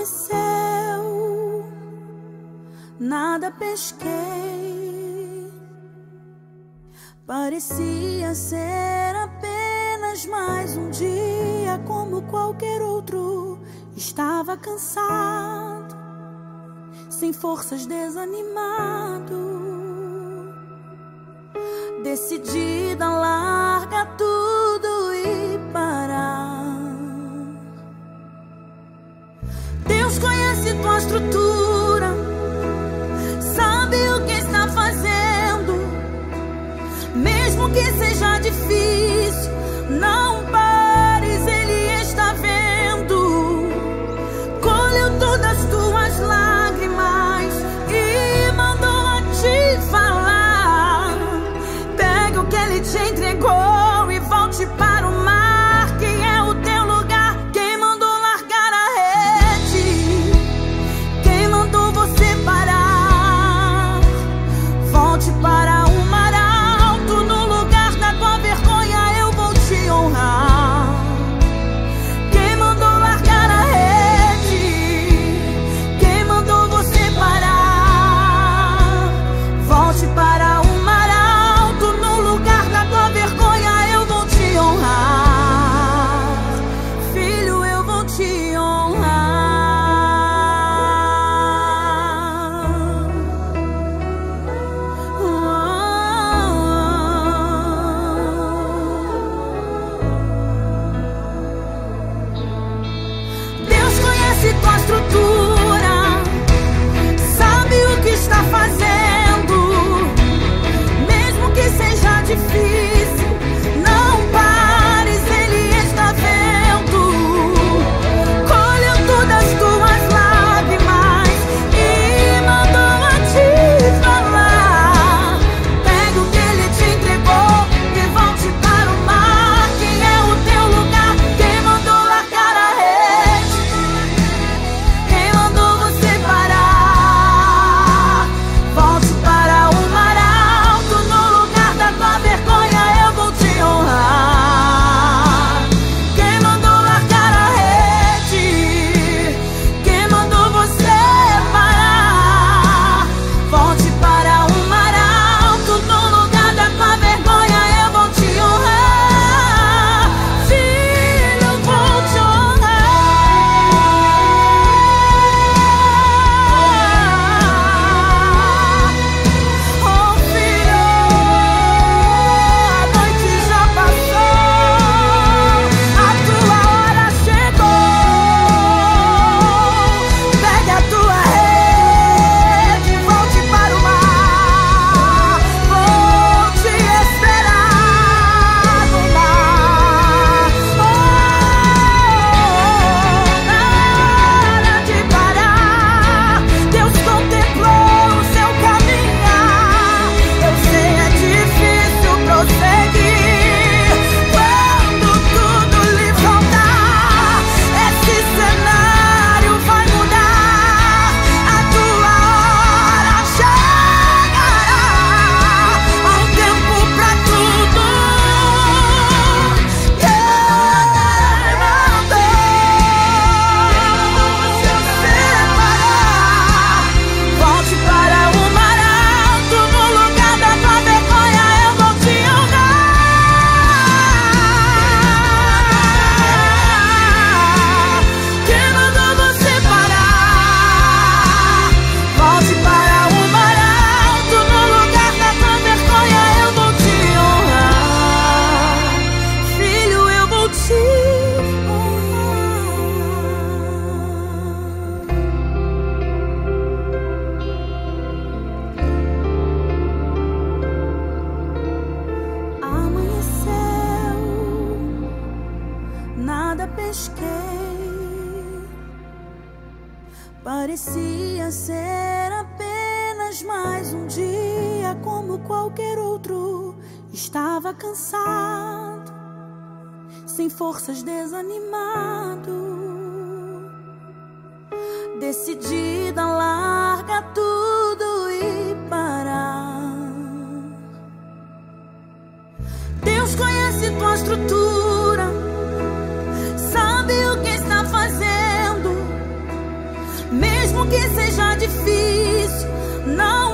Amanheceu, nada pesquei. Parecia ser apenas mais um dia como qualquer outro. Estava cansado, sem forças, desanimado, decidida a largar tudo e parar. Deus conhece tua estrutura, sabe o que está fazendo. Mesmo que seja difícil, não pares, Ele está vendo. Colheu todas as tuas lágrimas e mandou a te falar. Pega o que Ele te entregou e volte para o mar, que é o teu lugar. Quem mandou largar a rede? Quem mandou você parar? Volte para o mar alto, no lugar da tua vergonha eu vou te honrar. Quem mandou largar a rede? Quem mandou você parar? Volte para o mar alto, no lugar da tua vergonha eu vou te honrar. Filho, eu vou te honrar. Deus conhece tua estrutura, sabe o que está fazendo. Mesmo que seja difícil, não pares, Ele está vendo. Colheu todas as tuas lágrimas e mandou a te falar. Pega o que Ele te entregou e volte para o mar, que é o teu lugar. Quem mandou largar a rede? Quem mandou você parar? Volte para o mar alto, no lugar da tua vergonha eu vou te honrar. Quem mandou largar a rede? Quem mandou você parar? Volte para o mar alto, no lugar da tua vergonha eu vou te honrar. Filho, eu vou te honrar. Oh filho, a noite já passou, a tua hora chegou. Pegue a tua rede, volte para o mar. Vou te esperar no mar. Nada de parar. Deus contemplou o seu caminhar. Eu sei, é difícil prosseguir quando tudo lhe faltar. Esse cenário vai mudar, a tua hora chegará. Há um tempo pra tudo. Quem mandou você separar? Volte para o mar alto, no lugar da tua vergonha eu vou te honrar. Quem mandou você parar? Volte para o mar alto, no lugar da tua vergonha eu vou te honrar. Filho, eu vou te honrar. Amanheceu, nada pesquei. Parecia ser apenas mais um dia como qualquer outro. Estava cansado, sem forças, desanimado, decidida a largar tudo e parar. Deus conhece tua estrutura, sabe o que está fazendo. mesmo que seja difícil, não